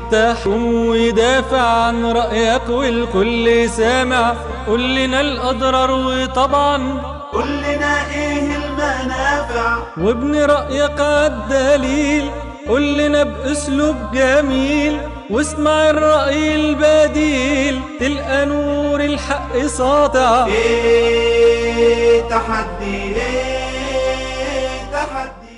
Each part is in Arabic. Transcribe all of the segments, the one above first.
يفتح ويدافع عن رأيك والكل سامع. قول لنا الأضرار وطبعا قول لنا ايه المنافع، وابن رأيك عالدليل. قول لنا بأسلوب جميل واسمع الرأي البديل، تلقى نور الحق ساطع. ايه تحدي، ايه تحدي.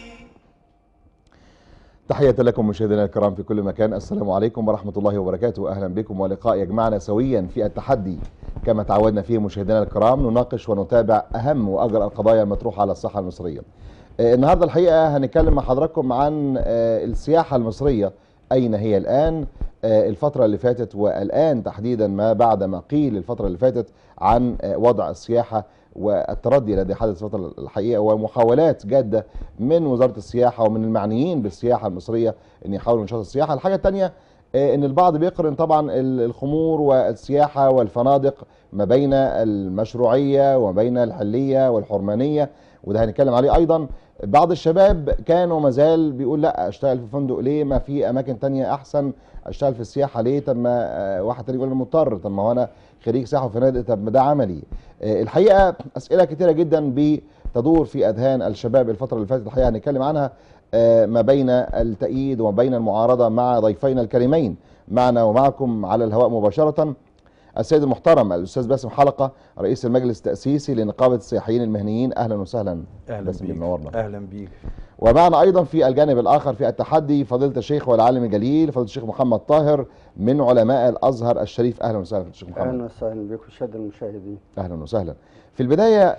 تحية لكم مشاهدينا الكرام في كل مكان، السلام عليكم ورحمة الله وبركاته. أهلا بكم ولقاء يجمعنا سويا في التحدي. كما تعودنا فيه مشاهدينا الكرام نناقش ونتابع أهم وأجرى القضايا المطروحة على الساحة المصرية. النهاردة الحقيقة هنتكلم مع حضراتكم عن السياحة المصرية، أين هي الآن، الفترة اللي فاتت والآن تحديدا ما بعد ما قيل الفترة اللي فاتت عن وضع السياحة والتردي الذي حدث الفترة الحقيقة، ومحاولات جادة من وزارة السياحة ومن المعنيين بالسياحة المصرية أن يحاولوا نشاط السياحة. الحاجة الثانية أن البعض بيقارن طبعا الخمور والسياحة والفنادق ما بين المشروعية وما بين الحلية والحرمانية، وده هنتكلم عليه أيضا. بعض الشباب كان وما زال بيقول لا اشتغل في فندق ليه، ما في اماكن تانية احسن، اشتغل في السياحه ليه، طب ما واحد تاني يقول انا مضطر، طب ما هو انا خريج سياحه وفنادق، طب ما ده عملي. الحقيقه اسئله كتيره جدا بتدور في اذهان الشباب الفتره اللي فاتت، الحقيقه هنتكلم عنها ما بين التأييد وما بين المعارضه مع ضيفينا الكريمين معنا ومعكم على الهواء مباشره. السيد المحترم الاستاذ باسم حلقه رئيس المجلس التأسيسي لنقابه السياحيين المهنيين، اهلا وسهلا. اهلا بيك. منورنا. اهلا بيك. ومعنا ايضا في الجانب الاخر في التحدي فضيله الشيخ والعالم الجليل فضيله الشيخ محمد طاهر من علماء الازهر الشريف، اهلا وسهلا الشيخ محمد. اهلا وسهلا بكم الساده المشاهدين. اهلا وسهلا. في البدايه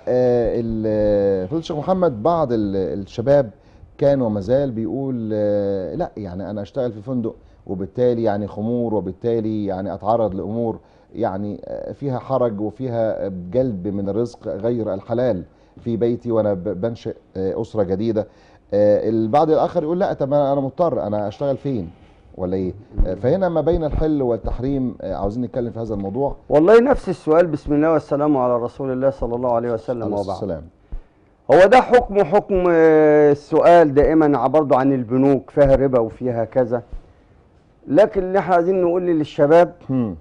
فضيله الشيخ محمد، بعض الشباب كان وما زال بيقول لا يعني انا اشتغل في فندق وبالتالي يعني خمور، وبالتالي يعني اتعرض لامور يعني فيها حرج وفيها جلب من الرزق غير الحلال في بيتي وانا بنشئ اسره جديده. البعض الاخر يقول لا طب انا مضطر، انا اشتغل فين ولا ايه؟ فهنا ما بين الحل والتحريم عاوزين نتكلم في هذا الموضوع. والله نفس السؤال. بسم الله والسلام على رسول الله صلى الله عليه وسلم وبعد. السلام. هو ده حكم السؤال دائما برضه عن البنوك، فيها ربا وفيها كذا، لكن اللي احنا عايزين نقول للشباب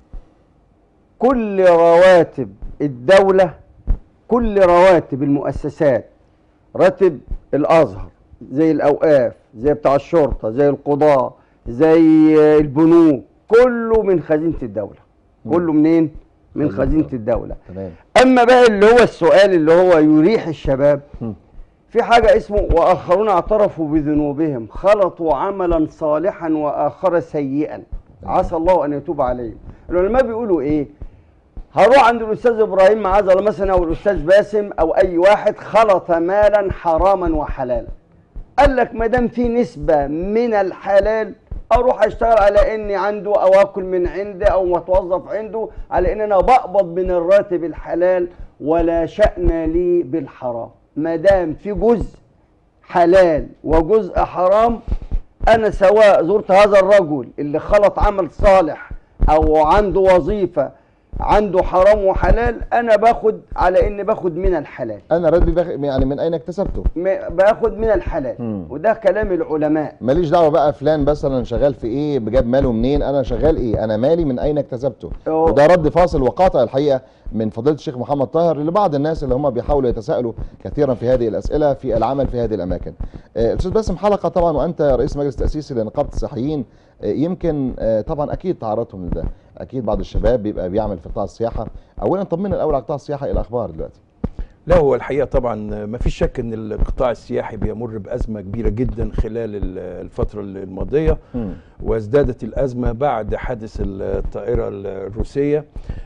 كل رواتب الدولة، كل رواتب المؤسسات، راتب الازهر زي الاوقاف زي بتاع الشرطه زي القضاء زي البنوك، كله من خزينه الدوله. كله منين؟ من خزينه الدوله. تمام. اما بقى اللي هو السؤال اللي هو يريح الشباب، في حاجه اسمه واخرون اعترفوا بذنوبهم خلطوا عملا صالحا واخر سيئا عسى الله ان يتوب عليهم. العلماء بيقولوا ايه؟ هروح عند الاستاذ ابراهيم معاذ الله مثلا او الاستاذ باسم او اي واحد خلط مالا حراما وحلالا، قال لك ما دام في نسبه من الحلال اروح اشتغل على اني عنده او اكل من عنده او اتوظف عنده على ان انا بقبض من الراتب الحلال ولا شأن لي بالحرام. ما دام في جزء حلال وجزء حرام، انا سواء زرت هذا الرجل اللي خلط عمل صالح او عنده وظيفه عنده حرام وحلال، انا باخد على اني باخد من الحلال. انا راتبي يعني من اين اكتسبته؟ باخد من الحلال. وده كلام العلماء. ماليش دعوه بقى فلان مثلا شغال في ايه، جاب ماله منين، انا شغال ايه، انا مالي من اين اكتسبته. وده رد فاصل وقاطع الحقيقه من فضيله الشيخ محمد طاهر لبعض الناس اللي هم بيحاولوا يتساءلوا كثيرا في هذه الاسئله في العمل في هذه الاماكن. الاستاذ باسم حلقه، طبعا وانت رئيس مجلس تاسيسي لنقابه السياحيين، يمكن طبعا اكيد تعرضتم لده، اكيد بعض الشباب بيبقى بيعمل في قطاع السياحه. اولا طمنا الاول على قطاع السياحه، ايه الاخبار دلوقتي؟ لا، هو الحقيقه طبعا ما فيش شك ان القطاع السياحي بيمر بازمه كبيره جدا خلال الفتره الماضيه، وازدادت الازمه بعد حادث الطائره الروسيه.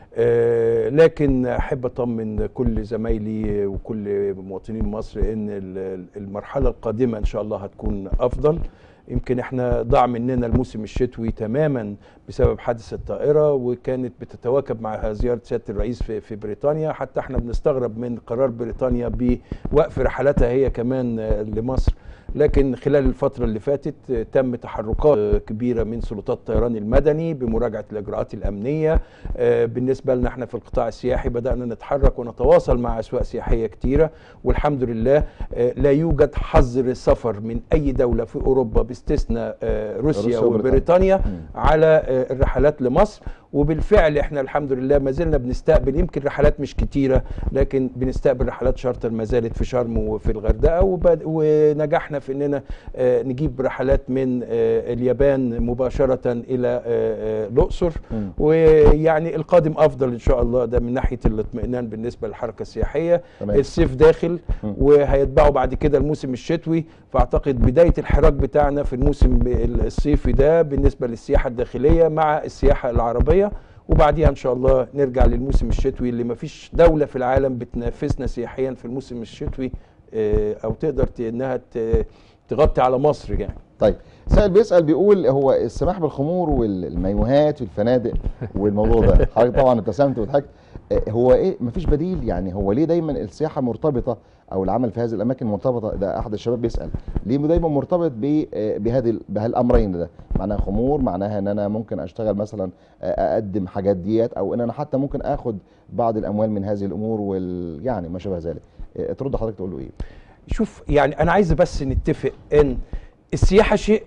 لكن احب اطمن كل زمايلي وكل مواطنين مصر ان المرحله القادمه ان شاء الله هتكون افضل. يمكن احنا ضاع مننا الموسم الشتوي تماما بسبب حادث الطائرة، وكانت بتتواكب مع زيارة سيادة الرئيس في بريطانيا، حتى احنا بنستغرب من قرار بريطانيا بوقف رحلاتها هي كمان لمصر. لكن خلال الفترة اللي فاتت تم تحركات كبيرة من سلطات الطيران المدني بمراجعة الإجراءات الأمنية. بالنسبة لنا احنا في القطاع السياحي بدأنا نتحرك ونتواصل مع أسواق سياحية كتيرة، والحمد لله لا يوجد حظر سفر من أي دولة في أوروبا باستثناء روسيا روسيا وبريطانيا على الرحلات لمصر. وبالفعل احنا الحمد لله ما زلنا بنستقبل، يمكن رحلات مش كتيره لكن بنستقبل رحلات شارتر ما زالت في شرم وفي الغردقه، ونجحنا في اننا نجيب رحلات من اليابان مباشره الى الاقصر. ويعني القادم افضل ان شاء الله، ده من ناحيه الاطمئنان بالنسبه للحركه السياحيه. تمام. الصيف داخل وهيتبعوا بعد كده الموسم الشتوي، فاعتقد بدايه الحراك بتاعنا في الموسم الصيفي ده بالنسبه للسياحه الداخليه مع السياحه العربيه، وبعديها ان شاء الله نرجع للموسم الشتوي اللي ما فيش دوله في العالم بتنافسنا سياحيا في الموسم الشتوي او تقدر انها تغطي على مصر يعني. طيب سائل بيسأل بيقول هو السماح بالخمور والمايوهات في الفنادق والموضوع ده حضرتك طبعا ابتسمت وضحكت، هو ايه مفيش بديل؟ يعني هو ليه دايما السياحه مرتبطه او العمل في هذه الاماكن مرتبطه؟ ده احد الشباب بيسأل ليه دايما مرتبط بهالامرين ده؟ معناها خمور، معناها ان انا ممكن اشتغل مثلا اقدم حاجات ديت، او ان انا حتى ممكن اخد بعض الاموال من هذه الامور يعني ما شابه ذلك. ترد حضرتك تقول له ايه؟ شوف يعني انا عايز بس نتفق ان السياحه شيء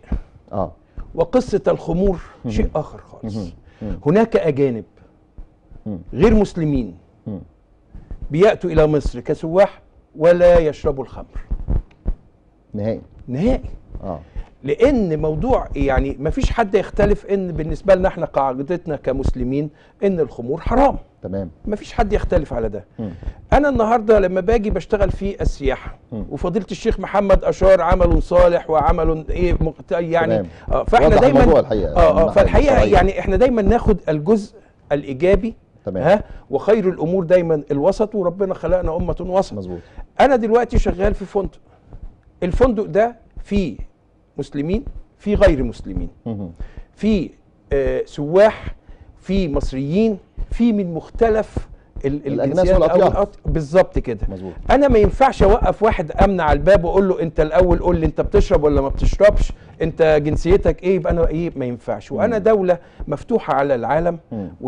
وقصه الخمور شيء اخر خالص. هناك اجانب غير مسلمين بيأتوا الى مصر كسواح ولا يشربوا الخمر نهائي نهائي. لان موضوع يعني ما فيش حد يختلف ان بالنسبه لنا احنا قاعدتنا كمسلمين ان الخمور حرام. تمام. ما فيش حد يختلف على ده. انا النهارده لما باجي بشتغل في السياحه وفضيله الشيخ محمد اشار عمل صالح وعمل يعني فاحنا دايما فالحقيقه يعني احنا دايما ناخد الجزء الايجابي. تمام. وخير الامور دايما الوسط، وربنا خلقنا امه وسط. مظبوط. انا دلوقتي شغال في فندق، الفندق ده فيه مسلمين في غير مسلمين، في سواح، في مصريين، في من مختلف الاجناس والاطياف. بالظبط كده. مظبوط. انا ما ينفعش اوقف واحد امنع على الباب واقول له انت الاول قول لي انت بتشرب ولا ما بتشربش، انت جنسيتك ايه، يبقى انا ايه، ما ينفعش. وانا دوله مفتوحه على العالم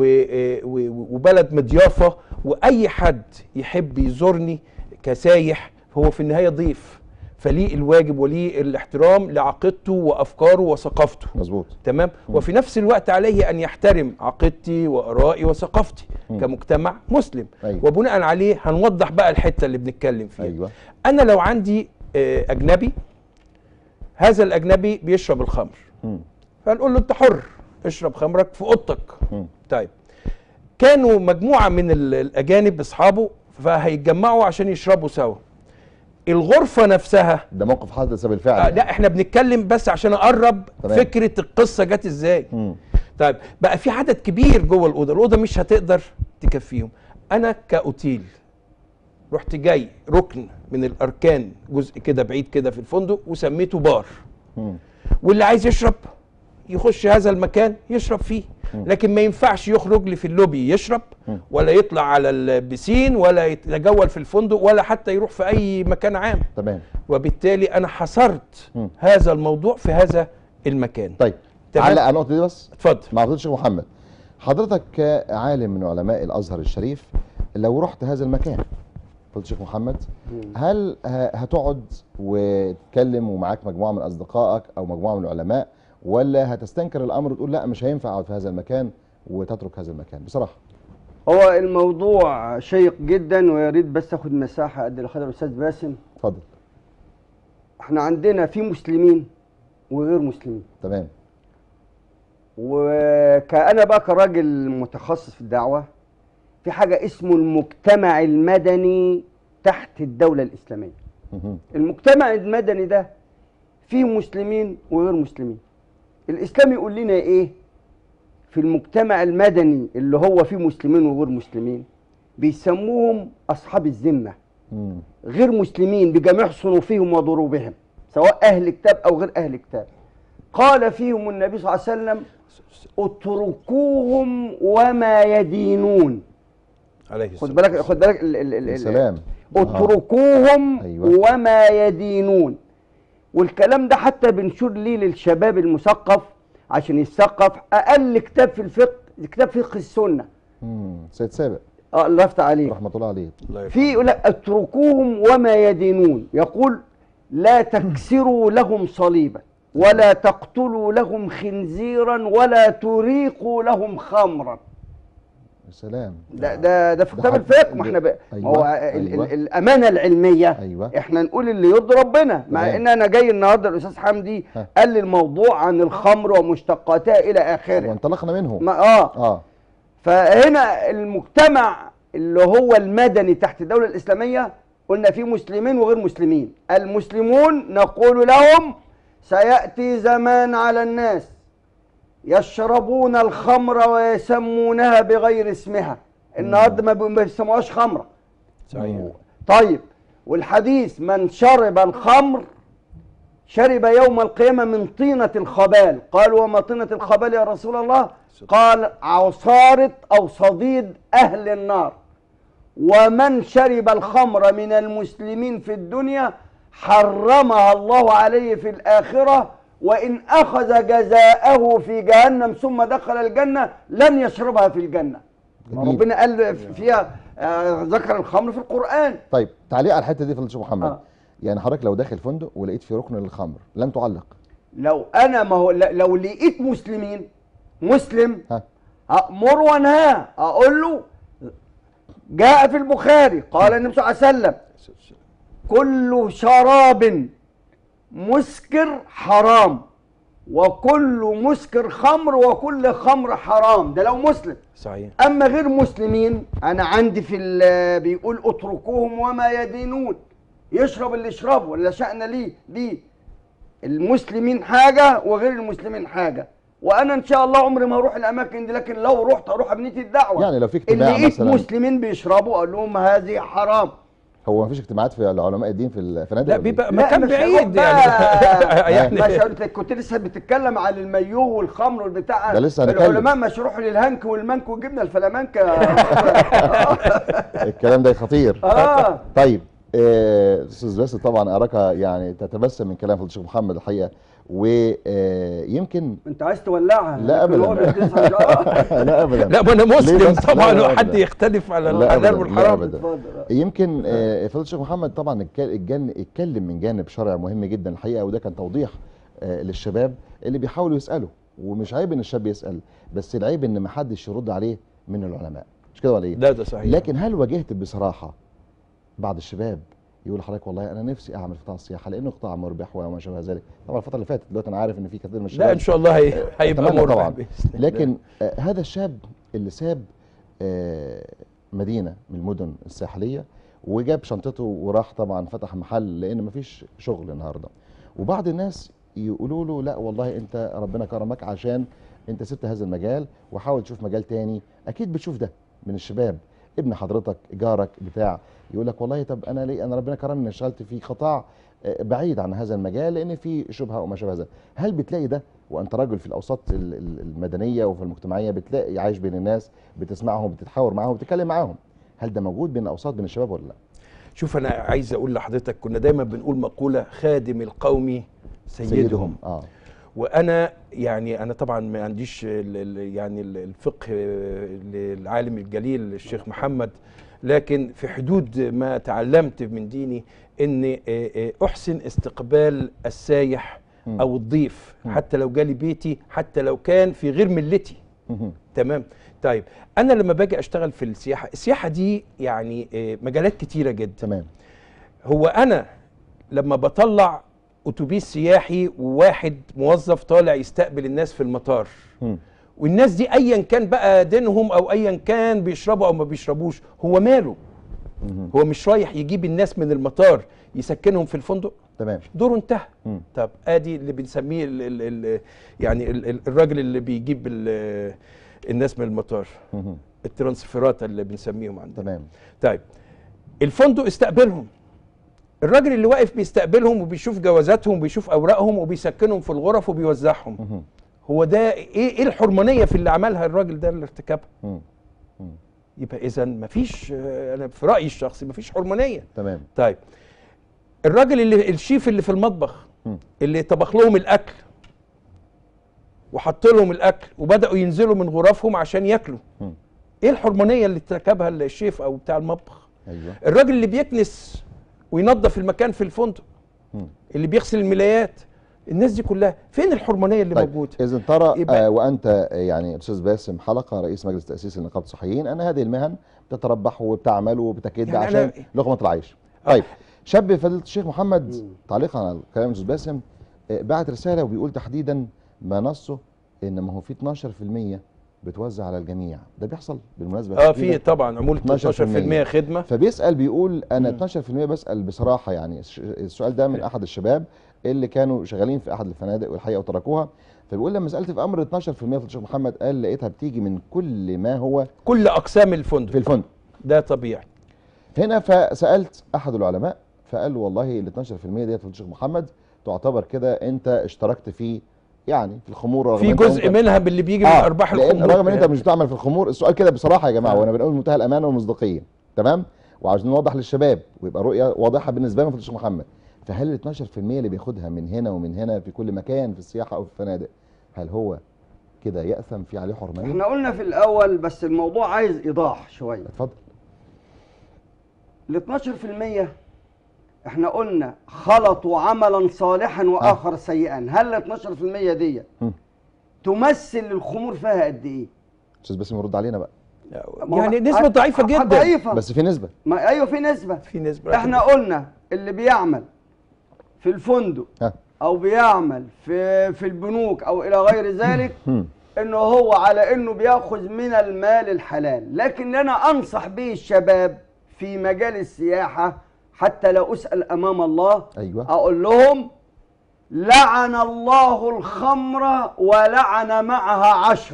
وبلد مضيافه، واي حد يحب يزورني كسايح هو في النهايه ضيف، فليه الواجب وليه الاحترام لعقيدته وافكاره وثقافته. مظبوط. تمام. وفي نفس الوقت عليه ان يحترم عقيدتي وارائي وثقافتي كمجتمع مسلم. أيوة. وبناء عليه هنوضح بقى الحته اللي بنتكلم فيها. أيوة. انا لو عندي اجنبي، هذا الاجنبي بيشرب الخمر، فنقول له انت حر اشرب خمرك في اوضتك. طيب كانوا مجموعه من الاجانب اصحابه فهيتجمعوا عشان يشربوا سوا، الغرفه نفسها ده موقف حدث بالفعل. لا احنا بنتكلم بس عشان اقرب تمام. فكره القصه جت ازاي. طيب بقى في عدد كبير جوه الاوضه مش هتقدر تكفيهم. انا كاوتيل رحت جاي ركن من الاركان جزء كده بعيد كده في الفندق وسميته بار، واللي عايز يشرب يخش هذا المكان يشرب فيه، لكن ما ينفعش يخرج لي في اللوبي يشرب ولا يطلع على البسين ولا يتجول في الفندق ولا حتى يروح في اي مكان عام. تمام. وبالتالي انا حصرت هذا الموضوع في هذا المكان. طيب علق على النقطه دي بس. اتفضل. مع فضيله الشيخ محمد، حضرتك كعالم من علماء الازهر الشريف لو رحت هذا المكان فضيله الشيخ محمد، هل هتقعد وتتكلم ومعاك مجموعه من اصدقائك او مجموعه من العلماء، ولا هتستنكر الامر وتقول لا مش هينفع اقعد في هذا المكان وتترك هذا المكان؟ بصراحه هو الموضوع شيق جدا، ويا ريت بس اخد مساحه قد اللي خدها الاستاذ باسم. اتفضل. احنا عندنا في مسلمين وغير مسلمين. تمام. وكأنا بقى كراجل متخصص في الدعوه، في حاجه اسمه المجتمع المدني تحت الدوله الاسلاميه. المجتمع المدني ده فيه مسلمين وغير مسلمين. الاسلام يقول لنا ايه في المجتمع المدني اللي هو فيه مسلمين وغير مسلمين؟ بيسموهم اصحاب الذمه، غير مسلمين بجميع صنوفهم وضروبهم، سواء اهل كتاب او غير اهل كتاب. قال فيهم النبي صلى الله عليه وسلم اتركوهم وما يدينون. عليه السلام. خد بالك السلام. اتركوهم. أيوة. وما يدينون. والكلام ده حتى بنشور ليه للشباب المثقف عشان يثقف. اقل كتاب في الفقه كتاب فقه السنه. سيد سابق. الله يفتح عليك. رحمه الله عليه. في يقول لك اتركوهم وما يدينون، يقول لا تكسروا لهم صليبا. ولا تقتلوا لهم خنزيرا ولا تريقوا لهم خمرا. سلام. ده في كتاب الفقه. ما احنا أيوة. هو الامانه العلميه. أيوة. احنا نقول اللي يرضي ربنا، مع ان انا جاي النهارده الاستاذ حمدي قال لي الموضوع عن الخمر ومشتقاتها الى اخره وانطلقنا منه. فهنا المجتمع اللي هو المدني تحت الدوله الاسلاميه قلنا فيه مسلمين وغير مسلمين. المسلمون نقول لهم سياتي زمان على الناس يشربون الخمر ويسمونها بغير اسمها. النهارده ما بيسموهاش خمره. صحيح. طيب، والحديث من شرب الخمر شرب يوم القيامه من طينه الخبال. قالوا وما طينه الخبال يا رسول الله؟ قال عصاره او صديد اهل النار. ومن شرب الخمر من المسلمين في الدنيا حرمها الله عليه في الآخرة، وإن أخذ جزاءه في جهنم ثم دخل الجنة لن يشربها في الجنة. ربنا قال فيها ذكر الخمر في القرآن. طيب، تعليق على الحتة دي فضيلة الشيخ محمد. يعني حضرتك لو داخل فندق ولقيت في ركن للخمر لن تعلق؟ لو أنا ما هو لو لقيت مسلم أأمر وأنهاه، أقول له جاء في البخاري قال النبي صلى الله عليه وسلم كل شراب مسكر حرام وكل مسكر خمر وكل خمر حرام. ده لو مسلم. صحيح. اما غير مسلمين انا عندي في بيقول اتركوهم وما يدينون، يشرب اللي يشربه ولا شأن ليه. المسلمين حاجه وغير المسلمين حاجه. وانا ان شاء الله عمري ما اروح الاماكن دي، لكن لو رحت اروح بنيه الدعوه. يعني لو في اجتماع اللي لقيت مثلا مسلمين بيشربوا اقول لهم هذه حرام. هو ما فيش اجتماعات في علماء الدين في الفنادق؟ لا، بيبقى مكان بعيد يعني. مش كنت لسه بتتكلم عن المايوه والخمر والبتاع. ده لسه هنتكلم. العلماء مش يروحوا للهنك والمنك وجبنا الفلامنكه. الكلام ده خطير. طيب، استاذ باسل طبعا اراك يعني تتبسم من كلام فضيلة الشيخ محمد الحقيقه، ويمكن انت عايز تولعها. لا ابدا. لا ابدا. لا، ما انا مسلم طبعا، وحد يختلف على الحلال والحرام. يمكن فضيلة الشيخ محمد طبعا اتكلم من جانب شرعي مهم جدا الحقيقه، وده كان توضيح للشباب اللي بيحاولوا يسالوا. ومش عيب ان الشاب يسال، بس العيب ان ما حدش يرد عليه من العلماء. مش كده ولا ايه؟ ده صحيح. لكن هل واجهت بصراحه بعض الشباب يقول لحضرتك والله انا نفسي اعمل قطاع السياحه لانه قطاع مربح وما شابه ذلك؟ طبعا الفتره اللي فاتت، دلوقتي انا عارف ان في كثير من الشباب لا ان شاء الله هيبقى مربح طبعا. لكن هذا الشاب اللي ساب مدينه من المدن الساحليه وجاب شنطته وراح طبعا فتح محل لان مفيش شغل النهارده، وبعض الناس يقولوا له لا والله انت ربنا كرمك عشان انت سبت هذا المجال وحاول تشوف مجال تاني. اكيد بتشوف ده من الشباب، ابن حضرتك، جارك، بتاع، يقول لك والله طب انا ليه؟ انا ربنا كرمني اشتغلت في قطاع بعيد عن هذا المجال لان في شبهه وما شابه ذلك. هل بتلاقي ده وانت راجل في الاوساط المدنيه وفي المجتمعيه، بتلاقي عايش بين الناس، بتسمعهم، بتتحاور معاهم، بتتكلم معاهم، هل ده موجود بين الاوساط بين الشباب ولا لا؟ شوف، انا عايز اقول لحضرتك كنا دايما بنقول مقوله خادم القوم سيدهم. وانا يعني انا طبعا ما عنديش يعني الفقه للعالم الجليل الشيخ محمد، لكن في حدود ما تعلمت من ديني ان احسن استقبال السايح او الضيف حتى لو جالي بيتي، حتى لو كان في غير ملتي. تمام. طيب، انا لما باجي اشتغل في السياحه دي يعني مجالات كتيره جدا. تمام. هو انا لما بطلع اتوبيس سياحي وواحد موظف طالع يستقبل الناس في المطار، والناس دي ايا كان بقى دينهم او ايا كان بيشربوا او ما بيشربوش، هو ماله؟ هو مش رايح يجيب الناس من المطار يسكنهم في الفندق؟ تمام. دوره انتهى. طب ادي اللي بنسميه يعني الراجل اللي بيجيب الناس من المطار، الترانسفيرات اللي بنسميهم عندنا. تمام. طيب، الفندق استقبلهم، الراجل اللي واقف بيستقبلهم وبيشوف جوازاتهم وبيشوف اوراقهم وبيسكنهم في الغرف وبيوزعهم. هو ده ايه الحرمانيه في اللي عملها الراجل ده اللي ارتكبها؟ يبقى اذا مفيش، انا في رايي الشخصي مفيش حرمانيه. تمام. طيب، الراجل اللي الشيف اللي في المطبخ اللي طبخ لهم الاكل وحط لهم الاكل وبداوا ينزلوا من غرفهم عشان ياكلوا، ايه الحرمانيه اللي ارتكبها الشيف او بتاع المطبخ؟ ايوه. الراجل اللي بيكنس وينظف المكان في الفندق، اللي بيغسل الملايات، الناس دي كلها فين الحرمانيه اللي موجوده؟ اذا ترى يبقى وانت يعني استاذ باسم حلقه رئيس مجلس تاسيس النقابه الصحيين ان هذه المهن بتتربح وبتعمل وبتكد يعني عشان لقمه العيش. طيب شاب فضيله الشيخ محمد تعليقا على كلام الاستاذ باسم بعت رساله وبيقول تحديدا ما نصه ان ما هو في 12% بتوزع على الجميع، ده بيحصل بالمناسبه؟ في طبعا عموله 12% خدمه. فبيسال بيقول انا 12% بسال بصراحه، يعني السؤال ده من احد الشباب اللي كانوا شغالين في احد الفنادق والحقيقه وتركوها، فبيقول لما سالت في امر 12% في الشيخ محمد قال لقيتها بتيجي من كل ما هو كل اقسام الفندق في الفندق، ده طبيعي. هنا فسالت احد العلماء فقال له والله ال 12% ديت في الشيخ محمد تعتبر كده انت اشتركت في يعني في الخمور، رغم في جزء منها باللي بيجي من ارباح الخمور، رغم ان انت مش بتعمل في الخمور. السؤال كده بصراحه يا جماعه وانا بنقول بمنتهى الامانه والمصداقيه، تمام، وعاوزين نوضح للشباب ويبقى رؤيه واضحه بالنسبه لهم في الشيخ محمد، فهل ال 12% اللي بياخدها من هنا ومن هنا في كل مكان في السياحه او في الفنادق هل هو كده يأثم في عليه حرمانيه؟ احنا قلنا في الاول بس الموضوع عايز ايضاح شويه. اتفضل. ال 12% احنا قلنا خلطوا عملا صالحا واخر سيئا، هل ال 12% دي تمثل الخمور فيها قد ايه؟ استاذ باسم يرد علينا بقى. يعني نسبه ضعيفه جدا. ضعيفه بس في نسبه. ما ايوه في نسبه. احنا قلنا اللي بيعمل في الفندق او بيعمل في البنوك او الى غير ذلك انه هو على انه بياخذ من المال الحلال، لكن انا انصح به الشباب في مجال السياحه حتى لو اسال امام الله. أيوة. اقول لهم لعن الله الخمر ولعن معها 10.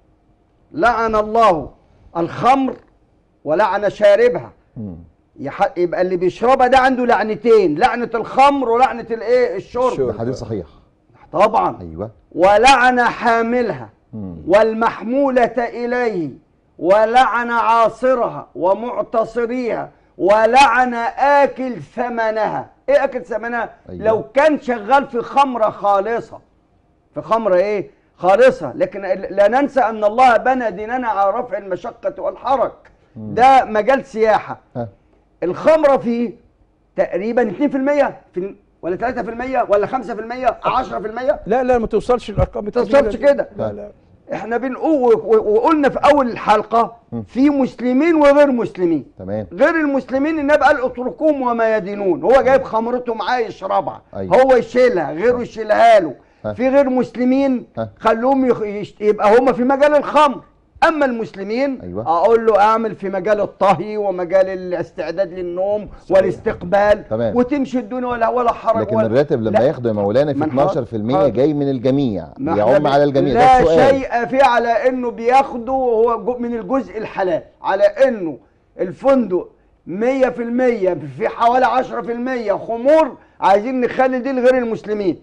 لعن الله الخمر ولعن شاربها. يبقى اللي بيشربها ده عنده لعنتين، لعنه الخمر ولعنه الايه الشرب. ده حديث صحيح طبعا. ايوه. ولعن حاملها والمحموله اليه ولعن عاصرها ومعتصريها ولعن آكل ثمنها. ايه آكل ثمنها؟ أيوة. لو كان شغال في خمرة خالصة، في خمرة ايه؟ خالصة، لكن لا ننسى ان الله بنى ديننا على رفع المشقة والحرج. ده مجال سياحة. الخمرة فيه تقريبا 2% ولا 3% ولا 5% 10%. لا ما توصلش الارقام، ما توصلش كده. لا احنا بنقول وقلنا في اول الحلقه في مسلمين وغير مسلمين. تمام. غير المسلمين النبي قال اتركوهم وما يدينون، هو جايب خمرته معاه يشربها. أيوة. هو يشيلها غيره يشيلها له. في غير مسلمين خلوهم يبقى هم في مجال الخمر. اما المسلمين أيوة. اقول له اعمل في مجال الطهي ومجال الاستعداد للنوم والاستقبال. تمام. وتمشي الدنيا ولا حرج. لكن الراتب لما ياخده يا مولانا في 12% جاي من الجميع، يعم على الجميع. لا شيء فيه على انه بياخده هو من الجزء الحلال، على انه الفندق 100% في حوالي 10% خمور، عايزين نخلي دي لغير المسلمين،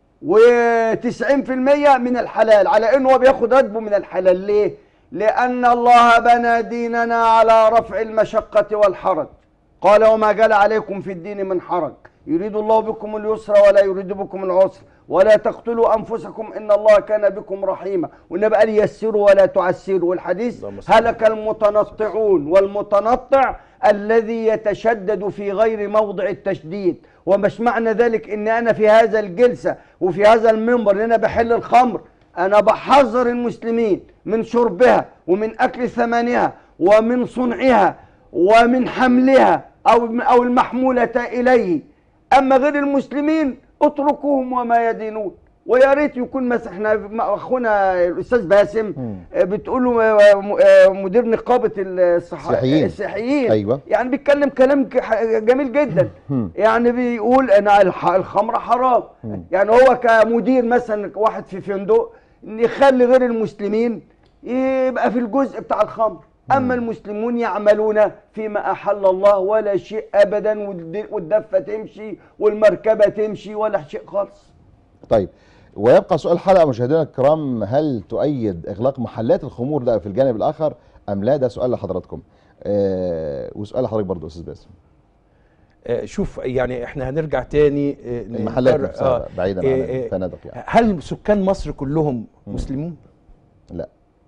و90% من الحلال، على انه هو بياخد راتبه من الحلال. ليه؟ لأن الله بنى ديننا على رفع المشقة والحرج. قال وما جعل عليكم في الدين من حرج، يريد الله بكم اليسر ولا يريد بكم العسر، ولا تقتلوا أنفسكم إن الله كان بكم رحيما. والنبي قال يسروا ولا تعسروا. والحديث هلك المتنطعون، والمتنطع الذي يتشدد في غير موضع التشديد. ومش معنى ذلك إن أنا في هذا الجلسة وفي هذا المنبر إن أنا بحل الخمر، أنا بحذر المسلمين من شربها ومن أكل ثمنها ومن صنعها ومن حملها أو المحمولة إليه. أما غير المسلمين اتركوهم وما يدينون. ويا ريت يكون مثلا احنا اخونا الاستاذ باسم بتقول له مدير نقابه الصحيين. أيوة. يعني بيتكلم كلام جميل جدا. يعني بيقول ان الخمر حرام. يعني هو كمدير مثلا واحد في فندق يخلي غير المسلمين يبقى في الجزء بتاع الخمر، اما المسلمون يعملون فيما احل الله ولا شيء ابدا، والدفه تمشي والمركبه تمشي ولا شيء خالص. طيب، ويبقى سؤال الحلقه مشاهدينا الكرام، هل تؤيد اغلاق محلات الخمور ده في الجانب الاخر ام لا؟ ده سؤال لحضراتكم. وسؤال لحضرتك برضه استاذ باسم. شوف يعني احنا هنرجع تاني المحلات نفسها بعيدا عن الفنادق. يعني هل سكان مصر كلهم مسلمون؟ لا.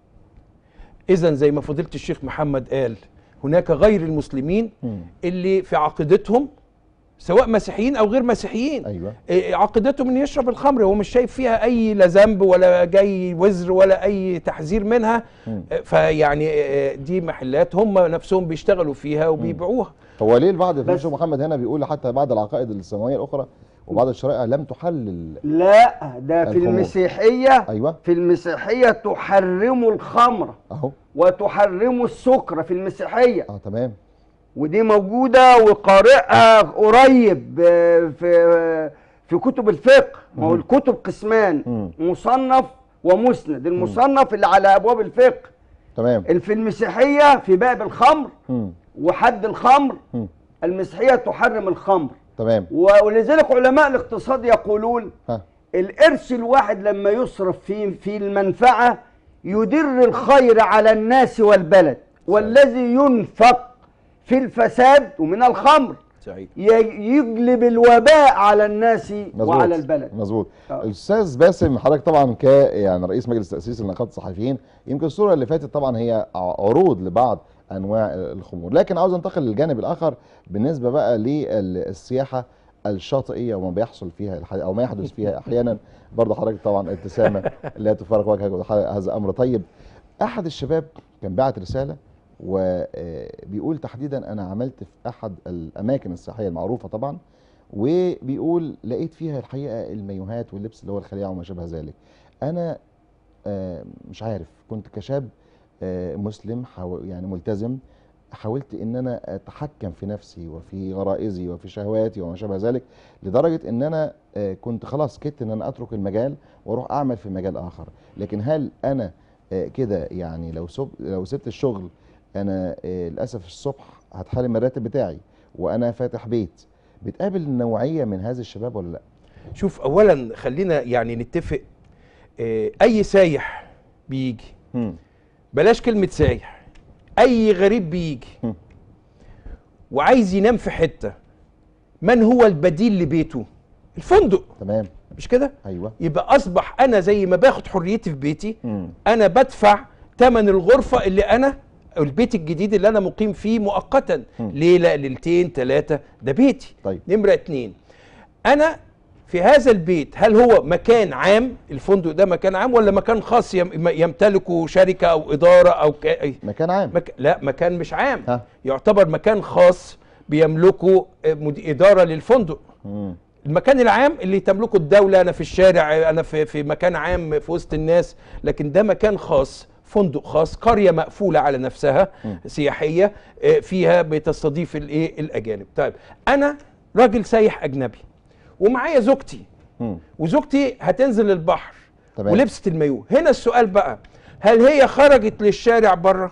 اذا زي ما فضيلة الشيخ محمد قال هناك غير المسلمين اللي في عقيدتهم سواء مسيحيين او غير مسيحيين. ايوه. عقيدتهم ان يشرب الخمر، هو مش شايف فيها اي لا ذنب ولا جاي وزر ولا اي تحذير منها. فيعني دي محلات هم نفسهم بيشتغلوا فيها وبيبيعوها. هو ليه البعض في شيخ محمد هنا بيقول حتى بعض العقائد السماويه الاخرى وبعض الشرائع لم تحلل؟ لا، ده في الخمور. المسيحيه. ايوه. في المسيحيه تحرم الخمر اهو. وتحرم السكر في المسيحيه. تمام. ودي موجوده وقارئها قريب في كتب الفقه. ما هو الكتب قسمان، مصنف ومسند. المصنف اللي على ابواب الفقه. تمام. في المسيحيه في باب الخمر وحد الخمر. المسيحيه تحرم الخمر. تمام. ولذلك علماء الاقتصاد يقولون القرش الواحد لما يصرف في المنفعه يدر الخير على الناس والبلد، والذي ينفق في الفساد ومن الخمر صحيح يجلب الوباء على الناس وعلى البلد. مظبوط. الاستاذ باسم، حضرتك طبعا يعني رئيس مجلس تاسيس لنقابه الصحفيين، يمكن الصوره اللي فاتت طبعا هي عروض لبعض انواع الخمور، لكن عاوز انتقل للجانب الاخر بالنسبه بقى للسياحه الشاطئيه وما بيحصل فيها او ما يحدث فيها احيانا. برضه حضرتك طبعا ابتسامه لا تفارق وجهك، هذا امر طيب. احد الشباب كان بعت رساله وبيقول تحديدا انا عملت في احد الاماكن السياحيه المعروفه طبعا، وبيقول لقيت فيها الحقيقه المايوهات واللبس اللي هو الخليعه وما شابه ذلك. انا مش عارف، كنت كشاب مسلم يعني ملتزم، حاولت ان انا اتحكم في نفسي وفي غرائزي وفي شهواتي وما شابه ذلك، لدرجه ان انا كنت خلاص كدت ان انا اترك المجال واروح اعمل في مجال اخر. لكن هل انا كده يعني لو سبت الشغل انا للاسف الصبح هتحرم من الراتب بتاعي وانا فاتح بيت؟ بتقابل نوعيه من هذا الشباب ولا لا؟ شوف، اولا خلينا يعني نتفق، اي سايح بيجي، بلاش كلمه سايح، اي غريب بيجي وعايز ينام في حته، من هو البديل لبيته؟ الفندق. تمام. مش كده؟ ايوه. يبقى اصبح انا زي ما باخد حريتي في بيتي، انا بدفع ثمن الغرفه اللي انا البيت الجديد اللي انا مقيم فيه مؤقتا، ليله ليلتين ثلاثه، ده بيتي. طيب. نمره 2، انا في هذا البيت هل هو مكان عام؟ الفندق ده مكان عام ولا مكان خاص يمتلكه شركه او اداره او مكان عام؟ لا، مكان مش عام. يعتبر مكان خاص بيملكه اداره للفندق. المكان العام اللي تملكه الدوله، انا في الشارع، انا في مكان عام في وسط الناس، لكن ده مكان خاص، فندق خاص، قريه مقفوله على نفسها سياحيه فيها بتستضيف الاجانب. طيب انا راجل سايح اجنبي ومعايا زوجتي، وزوجتي هتنزل البحر ولبست المايوه، هنا السؤال بقى، هل هي خرجت للشارع بره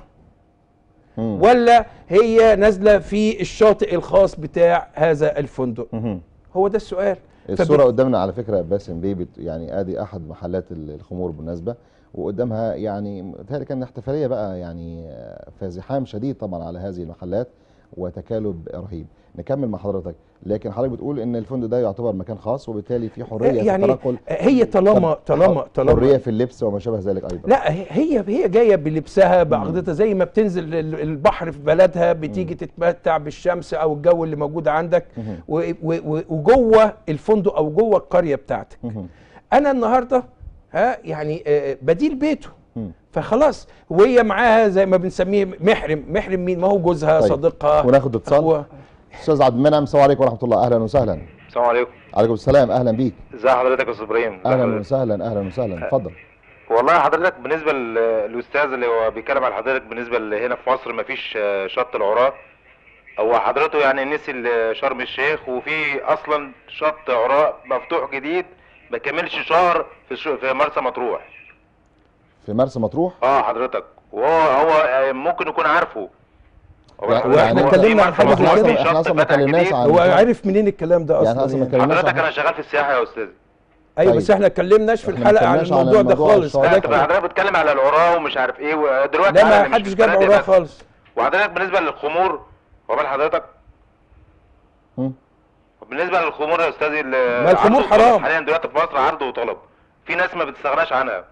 ولا هي نازله في الشاطئ الخاص بتاع هذا الفندق؟ هو ده السؤال. الصوره قدامنا على فكره باسم بيه، يعني ادي احد محلات الخمور بالمناسبه، وقدامها يعني متهيألي كان احتفاليه بقى يعني فازحام شديد طبعا على هذه المحلات وتكالب رهيب. نكمل مع حضرتك، لكن حضرتك بتقول ان الفندق ده يعتبر مكان خاص وبالتالي في حريه يعني في التنقل. هي طالما حريه في اللبس وما شابه ذلك ايضا. لا، هي جايه بلبسها بعقدتها، زي ما بتنزل البحر في بلدها بتيجي تتمتع بالشمس او الجو اللي موجود عندك وجوه الفندق او جوه القريه بتاعتك. انا النهارده يعني بديل بيته، فخلاص وهي معاها زي ما بنسميه محرم مين؟ ما هو جوزها. طيب. صديقها. وناخد اتصال. استاذ عبد المنعم، السلام عليكم ورحمه الله. اهلا وسهلا. السلام عليكم. عليكم السلام، اهلا بيك. ازي حضرتك يا استاذ ابراهيم؟ اهلا وسهلا. اهلا وسهلا، اتفضل. والله حضرتك بالنسبه للاستاذ اللي هو بيتكلم على حضرتك، بالنسبه هنا في مصر مفيش شط العراة، هو حضرته يعني نسي شرم الشيخ، وفي اصلا شط عراة مفتوح جديد ما كملش شهر في مرسى مطروح. في مرسى مطروح؟ حضرتك، وهو ممكن يكون عارفه. احنا اتكلمنا عن حاجه زي كده، احنا اصلا ما اتكلمناش عن، هو عارف منين الكلام ده اصلا؟ يعني اصلا ما اتكلمناش. حضرتك انا شغال في السياحه يا استاذ. ايوه. طيب. بس احنا اتكلمناش في الحلقه عن الموضوع ده خالص. حضرتك بتتكلم على العراة ومش عارف ايه، ودلوقتي لا، ما حدش جاب عراة خالص. وحضرتك بالنسبه للخمور، هو مال حضرتك؟ بالنسبه للخمور يا استاذي، ما الخمور حرام حاليا دلوقتي في مصر، عرض وطلب، في ناس ما بتستغناش عنها.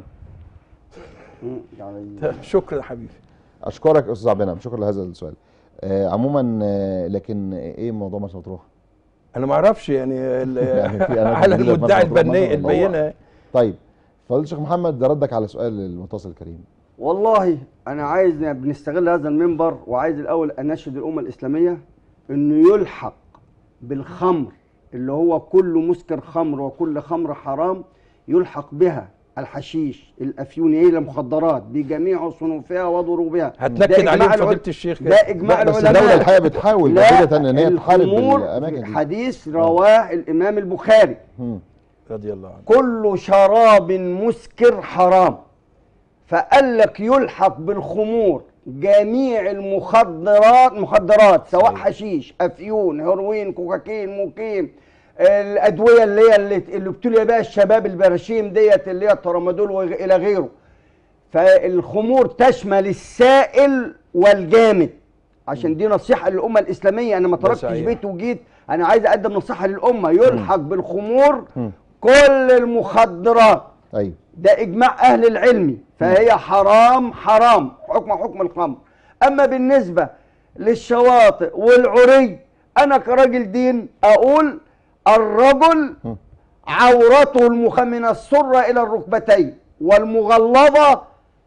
شكرا يا حبيبي. اشكرك استاذ عبد المنعم، شكرا لهذا السؤال. عموما لكن ايه موضوع مرسى مطروح؟ انا ما اعرفش يعني يعني في أماكن على جديدة في المدعي مرسى مطروح مثلاً؟ البينه. طيب فضيلة الشيخ محمد، ده ردك على سؤال المتصل الكريم. والله انا عايز بنستغل هذا المنبر وعايز الاول اناشد الامه الاسلاميه انه يلحق بالخمر اللي هو كل مسكر خمر وكل خمر حرام، يلحق بها الحشيش، الافيون، هي المخدرات بجميع صنوفها وضروبها. هتنكد عليهم فضيله الشيخ ده اجماع بس العلماء. الدولة الحقيقة بتحاول جاهدة ان هي تحارب الاماكن دي. حديث رواه الامام البخاري رضي الله عنه، كل شراب مسكر حرام، فقال لك يلحق بالخمور جميع المخدرات سواء حشيش، افيون، هيروين، كوكايين، مقيم، الادويه اللي ابتلي بها الشباب، البراشيم ديت اللي هي الترامادول والى غيره. فالخمور تشمل السائل والجامد، عشان دي نصيحه للامه الاسلاميه. انا ما تركتش بيت وجيت، انا عايز اقدم نصيحه للامه. يلحق بالخمور كل المخدرات. ايوه ده اجماع اهل العلم، فهي حرام حكم الخمر. اما بالنسبه للشواطئ والعري، انا كراجل دين اقول الرجل عورته من السره الى الركبتين، والمغلظه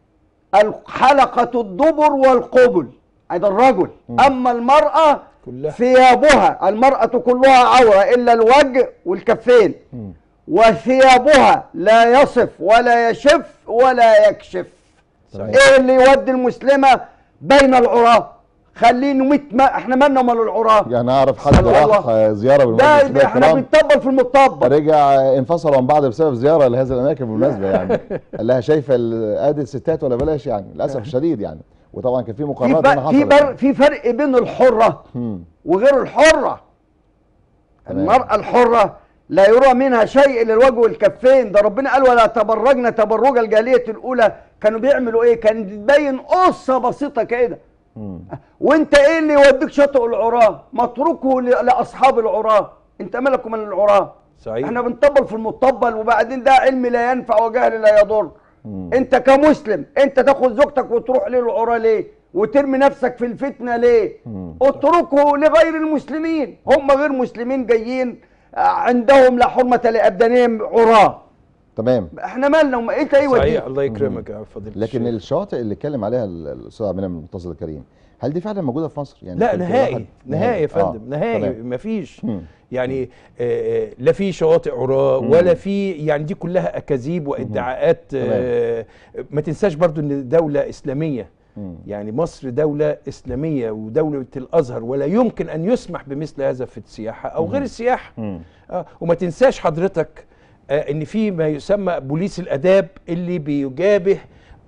حلقه الدبر والقبل، هذا الرجل. اما المراه ثيابها، المراه كلها عوره الا الوجه والكفين، وثيابها لا يصف ولا يشف ولا يكشف. ايه اللي يودي المسلمه بين العراة؟ خليني احنا مالنا ومال العراة؟ يعني اعرف حد راح زياره بالمناسبه، ده احنا بنطبل في المطبل، رجع انفصل عن بعض بسبب زياره لهذه الاماكن بالمناسبه. يعني قال لها شايفه ادي الستات ولا بلاش، يعني للاسف الشديد يعني. وطبعا كان في مقارنات هنا حصلت. في فرق بين الحره وغير الحره. المراه الحره لا يرى منها شيء الا الوجه والكفين. ده ربنا قال ولا تبرجنا تبرج الجاهليه الاولى. كانوا بيعملوا ايه؟ كان تبين قصه بسيطه كده. وانت ايه اللي يوديك شاطئ العراة؟ ما اتركه لاصحاب العراة، انت مالك من العراة؟ صحيح. احنا بنطبل في المطبل، وبعدين ده علم لا ينفع وجهل لا يضر. انت كمسلم انت تاخد زوجتك وتروح للعراة ليه؟ وترمي نفسك في الفتنه ليه؟ اتركه لغير المسلمين، هم غير مسلمين جايين عندهم لا حرمه لابدانهم عراة. تمام. احنا مالنا ايه ايه صحيح. الله يكرمك يا فضيله الشيخ. لكن الشواطئ اللي اتكلم عليها الاستاذ عبد المنعم المتصل الكريم، هل دي فعلا موجوده في مصر؟ يعني لا نهائي يا فندم، نهائي مفيش. يعني لا في شواطئ عراة ولا في، يعني دي كلها اكاذيب وادعاءات. ما تنساش برضو ان دوله اسلاميه، يعني مصر دولة إسلامية ودولة الأزهر، ولا يمكن أن يسمح بمثل هذا في السياحة أو غير السياحة. وما تنساش حضرتك ان في ما يسمى بوليس الاداب اللي بيجابه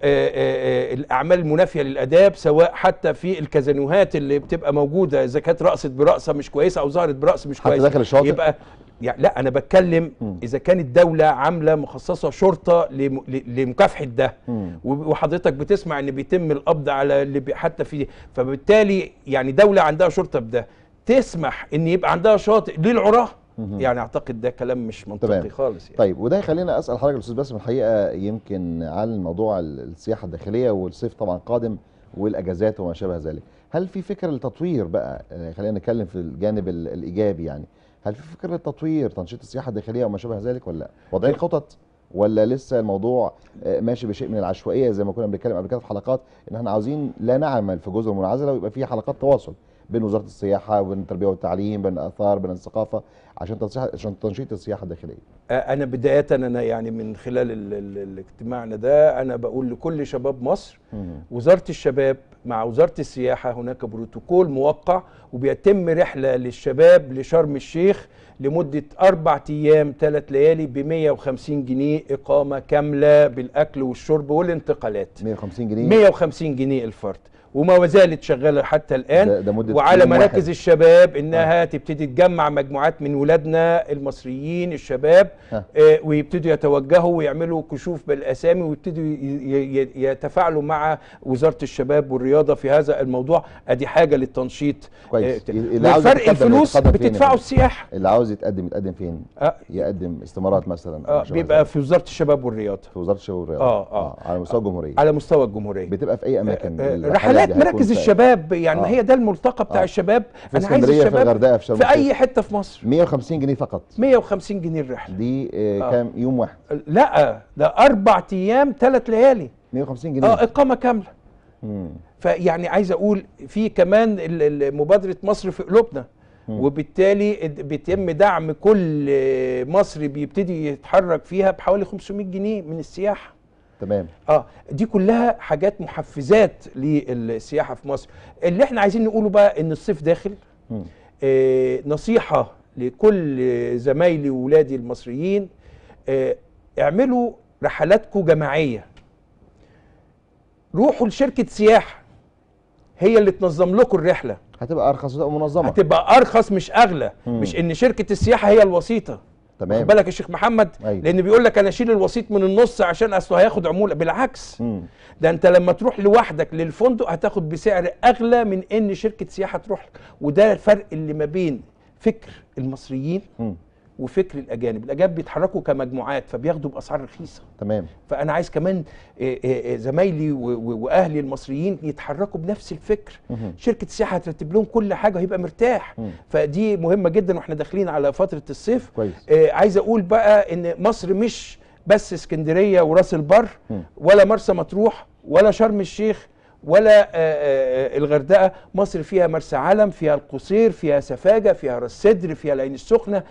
الاعمال المنافيه للاداب، سواء حتى في الكازينوهات اللي بتبقى موجوده، اذا كانت رقصت برقصه مش كويسه او ظهرت برقص مش كويس حتى داخل الشاطئ يبقى يعني. لا انا بتكلم اذا كانت الدوله عامله مخصصه شرطه لمكافحه ده، وحضرتك بتسمع ان بيتم القبض على اللي حتى في، فبالتالي يعني دوله عندها شرطه بده تسمح ان يبقى عندها شاطئ للعراه. يعني اعتقد ده كلام مش منطقي خالص يعني. طيب وده يخلينا اسال حضرتك الاستاذ باسم الحقيقه يمكن على الموضوع السياحه الداخليه، والصيف طبعا قادم والاجازات وما شابه ذلك. هل في فكره للتطوير بقى؟ خلينا نتكلم في الجانب الايجابي يعني. هل في فكره للتطوير تنشيط السياحه الداخليه وما شابه ذلك ولا لا؟ وضعين خطط ولا لسه الموضوع ماشي بشيء من العشوائيه زي ما كنا بنتكلم قبل كده في حلقات، ان احنا عاوزين لا نعمل في جزر منعزله ويبقى في حلقات تواصل بين وزاره السياحه وبين التربيه والتعليم، بين الاثار، بين الثقافه، عشان تنشيط السياحه الداخليه. انا بدايه انا يعني من خلال الاجتماعنا ده انا بقول لكل شباب مصر، وزاره الشباب مع وزاره السياحه هناك بروتوكول موقع، وبيتم رحله للشباب لشرم الشيخ لمده 4 ايام 3 ليالي ب 150 جنيه اقامه كامله بالاكل والشرب والانتقالات. 150 جنيه 150 جنيه الفرد، وما زالت شغاله حتى الان. ده مدة وعلى مراكز الشباب انها تبتدي تجمع مجموعات من ولادنا المصريين الشباب، ويبتدوا يتوجهوا ويعملوا كشوف بالاسامي ويبتدوا يتفاعلوا مع وزاره الشباب والرياضه في هذا الموضوع. ادي حاجه للتنشيط. كويس. فرق الفلوس بتدفعوا السياحه. اللي عاوز يتقدم فين؟ يقدم استمارات مثلا. بيبقى في وزاره الشباب والرياضه. في وزاره الشباب والرياضه. على مستوى الجمهوريه. على مستوى الجمهوريه. بتبقى في اي اماكن؟ رحلات مراكز الشباب يعني، ما هي ده الملتقى بتاع الشباب. انا عايز الشباب في الغردقه في شرم في اي حته في مصر 150 جنيه فقط. 150 جنيه الرحله دي كام يوم واحد؟ لا ده 4 ايام 3 ليالي 150 جنيه اقامه كامله. فيعني عايز اقول في كمان مبادره مصر في قلوبنا، وبالتالي بيتم دعم كل مصري بيبتدي يتحرك فيها بحوالي 500 جنيه من السياحه. تمام. دي كلها حاجات محفزات للسياحه في مصر. اللي احنا عايزين نقوله بقى ان الصيف داخل. نصيحه لكل زمايلي وولادي المصريين، اعملوا رحلاتكم جماعيه، روحوا لشركه سياحه هي اللي تنظم لكم الرحله. هتبقى ارخص ومنظمه، هتبقى ارخص مش اغلى. مش ان شركه السياحه هي الوسيطه. تمام. خد بالك يا شيخ محمد. أيوة. لان بيقول لك انا اشيل الوسيط من النص عشان اصله هياخد عموله. بالعكس، ده انت لما تروح لوحدك للفندق هتاخد بسعر اغلى من ان شركه سياحه تروح لك. وده الفرق اللي ما بين فكر المصريين وفكر الاجانب بيتحركوا كمجموعات فبياخدوا باسعار رخيصه. تمام. فانا عايز كمان زمايلي واهلي المصريين يتحركوا بنفس الفكر. شركه السياحه هترتب لهم كل حاجه وهيبقى مرتاح. فدي مهمه جدا واحنا داخلين على فتره الصيف. كويس. عايز اقول بقى ان مصر مش بس اسكندريه وراس البر ولا مرسى مطروح ولا شرم الشيخ ولا الغردقه. مصر فيها مرسى علم، فيها القصير، فيها سفاجه، فيها راس سدر، فيها العين السخنه.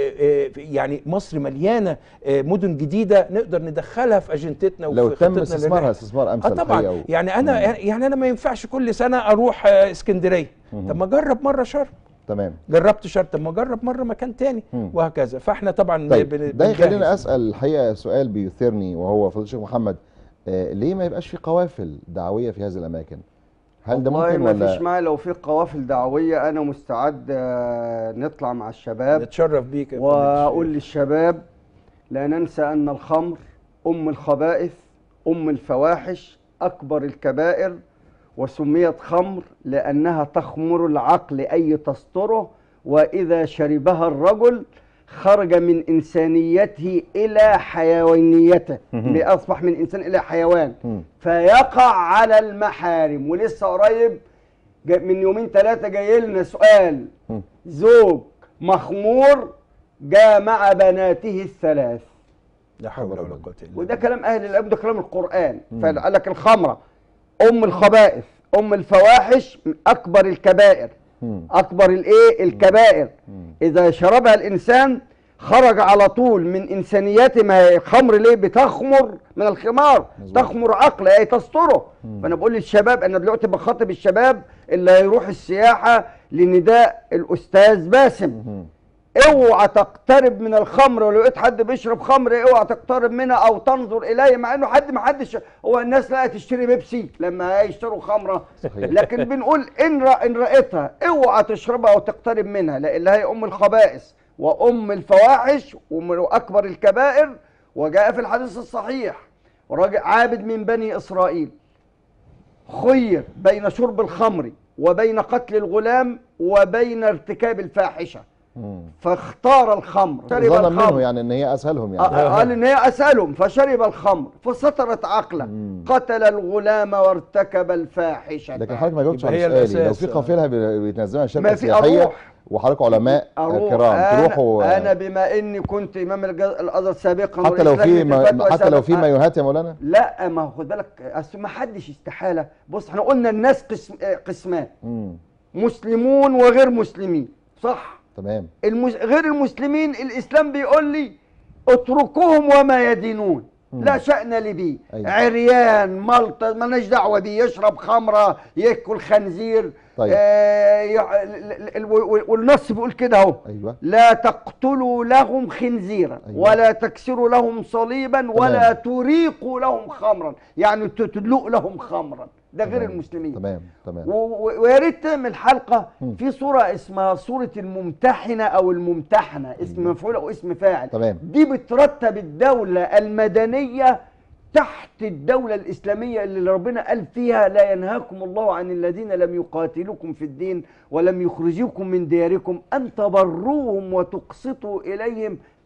يعني مصر مليانه مدن جديده نقدر ندخلها في اجندتنا لو تم استثمارها استثمار امثل. طبعا. يعني انا ما ينفعش كل سنه اروح اسكندريه. طب ما اجرب مره شرم. تمام. جربت شرم، طب ما اجرب مره مكان تاني وهكذا. فاحنا طبعا ده يخلينا اسال الحقيقه سؤال بيثيرني، وهو فضيله الشيخ محمد، ليه ما يبقاش في قوافل دعويه في هذه الاماكن؟ هل ده ممكن ولا؟ ما فيش معنى لو في قوافل دعويه. انا مستعد نطلع مع الشباب، نتشرف بيك واقول للشباب لا ننسى ان الخمر ام الخبائث، ام الفواحش، اكبر الكبائر، وسميت خمر لانها تخمر العقل اي تستره، واذا شربها الرجل خرج من إنسانيته إلى حيوانيته، أصبح من إنسان إلى حيوان، فيقع على المحارم. ولسه قريب من يومين 3 جاي لنا سؤال، زوج مخمور جاء مع بناته الثلاث. لا حول ولا قوة الا بالله. وده كلام أهل العلم، ده كلام القرآن. فقال لك الخمرة أم الخبائث، أم الفواحش، أكبر الكبائر، أكبر الكبائر. إذا شربها الإنسان خرج على طول من إنسانيته. ما هي الخمر ليه بتخمر من الخمار؟ تخمر عقل أي تستره. فأنا بقول للشباب، أنا دلوقتي بخاطب الشباب اللي هيروح السياحة لنداء الأستاذ باسم، اوعى تقترب من الخمر. ولو لقيت حد بيشرب خمر اوعى تقترب منها او تنظر اليه، مع انه ما حدش هو الناس لا تشتري بيبسي لما يشتروا خمره. لكن بنقول ان رايتها اوعى تشربها او تقترب منها، لان هي ام الخبائث وام الفواحش واكبر الكبائر. وجاء في الحديث الصحيح راجل عابد من بني اسرائيل خير بين شرب الخمر وبين قتل الغلام وبين ارتكاب الفاحشه، فاختار الخمر. ظن منه يعني ان هي اسهلهم، يعني قال ان هي اسهلهم، فشرب الخمر فسطرت عقله، قتل الغلام وارتكب الفاحشه. لكن حضرتك ما جاوبتش على سؤالي، لو في قافله بيتنزلها الشركه السياحيه وحضرتك علماء كرام تروحوا. انا بما اني كنت امام الازهر سابقا، حتى لو في مايوهات يا مولانا. لا ما خد بالك، اصل ما حدش استحاله. بص احنا قلنا الناس قسمان، مسلمون وغير مسلمين، صح؟ تمام. غير المسلمين الاسلام بيقول لي اتركوهم وما يدينون، لا شأن لي بيه. أيوة. عريان ملطة مالناش دعوه بيه، يشرب خمره، ياكل خنزير. طيب. والنص بيقول كده اهو. أيوة. لا تقتلوا لهم خنزيرا. أيوة. ولا تكسروا لهم صليبا ولا تريقوا لهم خمرا، يعني تدلقوا لهم خمرا. ده غير المسلمين. تمام تمام. ويا ريت تعمل حلقه في صوره اسمها صوره الممتحنه او الممتحنه، اسم مفعول او اسم فاعل. تمام. دي بترتب الدوله المدنيه تحت الدولة الإسلامية اللي ربنا قال فيها لا ينهاكم الله عن الذين لم يقاتلوكم في الدين ولم يخرجوكم من دياركم أن تبروهم وتقسطوا إليهم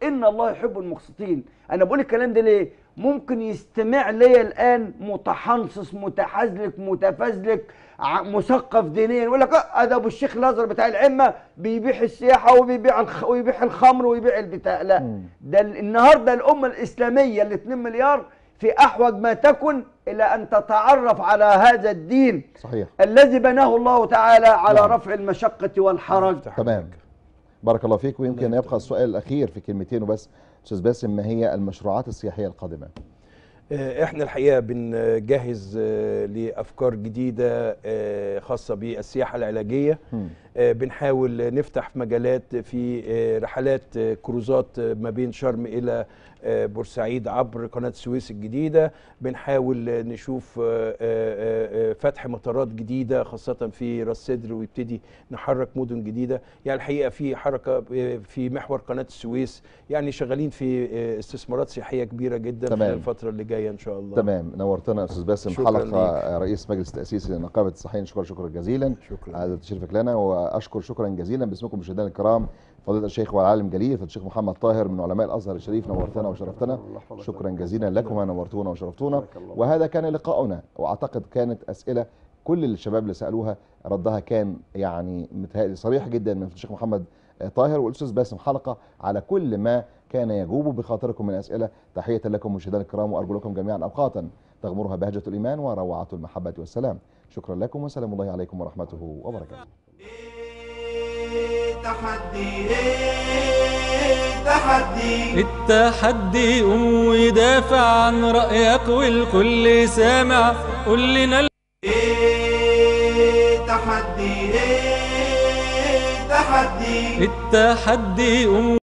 ان الله يحب المقسطين. انا بقول الكلام ده ليه؟ ممكن يستمع لي الان متحنصص متحزلك متفزلك مثقف دينيا يقول لك ده ابو الشيخ الازهر بتاع العمه بيبيع السياحه ويبيع الخمر ويبيع البتاع. لا، ده النهارده الامه الاسلاميه ال 2 مليار في احوج ما تكن الى ان تتعرف على هذا الدين صحيح الذي بناه الله تعالى على رفع المشقه والحرج. تمام، بارك الله فيك. ويمكن يبقى السؤال الاخير في كلمتين وبس، استاذ باسم، ما هي المشروعات السياحيه القادمه؟ احنا الحقيقه بنجهز لافكار جديده خاصه بالسياحه العلاجيه. بنحاول نفتح مجالات في رحلات كروزات ما بين شرم الى بورسعيد عبر قناه السويس الجديده. بنحاول نشوف فتح مطارات جديده خاصه في راس سدر، ويبتدي نحرك مدن جديده. يعني الحقيقه في حركه في محور قناه السويس، يعني شغالين في استثمارات سياحيه كبيره جدا في الفتره اللي جايه ان شاء الله. تمام، نورتنا استاذ باسم حلقه رئيس مجلس التاسيسي لنقابه الصحيين. شكرا جزيلا على تشريفك لنا، واشكر شكرا جزيلا باسمكم مشاهدينا الكرام فضيله الشيخ والعالم جليل فضيله الشيخ محمد طاهر من علماء الازهر الشريف. نورتنا وشرفتنا، شكرا جزيلا لكم، نورتونا وشرفتونا. وهذا كان لقاؤنا، واعتقد كانت اسئله كل الشباب اللي سالوها ردها كان يعني متهيألي صريح جدا من الشيخ محمد طاهر والاستاذ باسم، حلقه على كل ما كان يجوب بخاطركم من اسئله. تحيه لكم مشاهدينا الكرام، وارجو لكم جميعا اوقاتا تغمرها بهجه الايمان وروعه المحبه والسلام. شكرا لكم وسلام الله عليكم ورحمته وبركاته. التحدي قوم ودافع عن رأيك والكل سامع. قول لنا التحدي قوم